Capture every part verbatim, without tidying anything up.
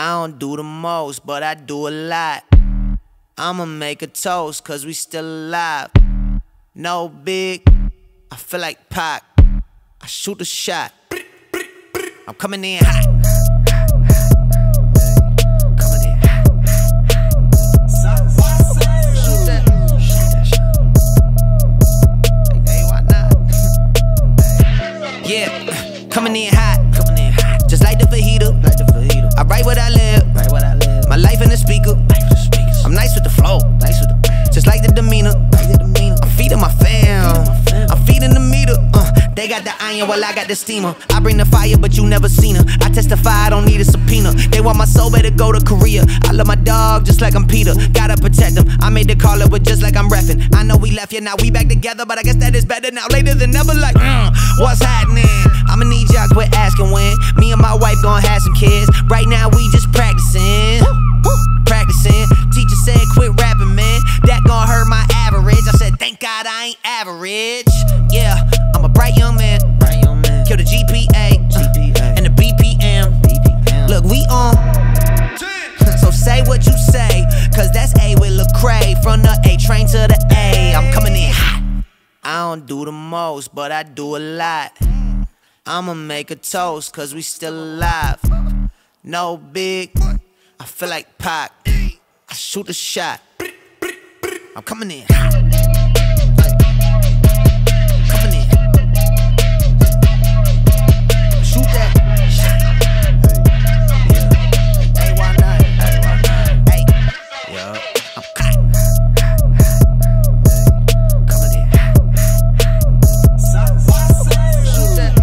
I don't do the most, but I do a lot. I'ma make a toast, cause we still alive. No big, I feel like Pac. I shoot a shot. I'm coming in hot. Coming in hot. Shoot that. Hey, why not? Yeah, coming in hot. Coming in hot. Just like the fajita. Like the fajita. I write what I live. Write what I live. My life in the speaker. I'm nice with the flow. Nice with the just like the demeanor. Like the demeanor. I'm feeding my fam. I'm feeding the meter. Uh, they got the iron while I got the steamer. I bring the fire, but you never seen her. I testify, I don't need a subpoena. They want my soul, better go to Korea. I love my dog just like I'm Peter. Gotta protect him. I made the call up with just like I'm reffing. I know we left, yeah, now we back together, but I guess that is better now. Later than never, like, mm, what's happening? I'ma need y'all quit asking when. Me and my wife gon' have some kids. Right now we just practicing. Practicing. Teacher said quit rapping, man. That gon' hurt my average. I said thank God I ain't average. Yeah, I'm a bright young man. Bright young man. Kill the G P A, G P A. Uh, and the B P M. B P M. Look, we on. So say what you say, cause that's A with Lecrae. From the A train to the A. I'm coming in hot. I don't do the most, but I do a lot. I'ma make a toast, cause we still alive. No big, I feel like Pac. I shoot a shot. I'm coming in hot. Coming in. Shoot that shot. Hey, why not? Hey, why not? Hey, yo, I'm hot. Coming in hot. Shoot that.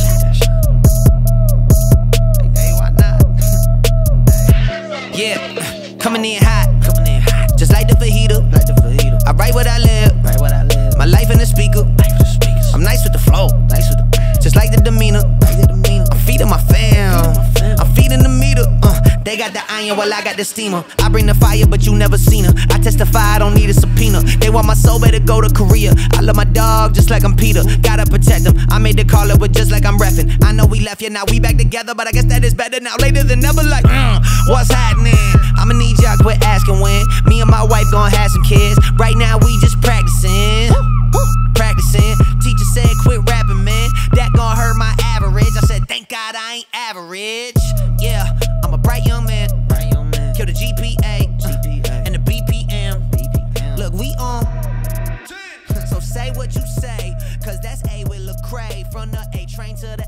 Hey, why not? Yeah, coming in hot. Coming in hot. Just like the fajita. Like the fajita. I write what I live. Write what I live. My life in the speaker. I'm nice with the flow. Nice with the just like the demeanor. Like the demeanor. I'm feeding my fam. I'm feeding the meter. Uh, they got the iron while I got the steamer. I bring the fire, but you never seen her. I testify, I don't need a subpoena. They want my soul, better go to Korea. I love my dog just like I'm Peter. Gotta protect him. I made the call up with just like I'm reffing. I know we left, yeah, now we back together, but I guess that is better now. Later than never, like, mm, what's happening? I'ma need y'all quit asking when. Me and my wife gon' have some kids. Right now we just practicing. Practicing. Teacher said quit rapping, man. That gon' hurt my average. I said thank God I ain't average. Yeah, I'm a bright young man. Bright young man. Kill the G P A, G P A. And the B P M. B P M. Look, we on. So say what you say, cause that's A with Lecrae. From the A train to the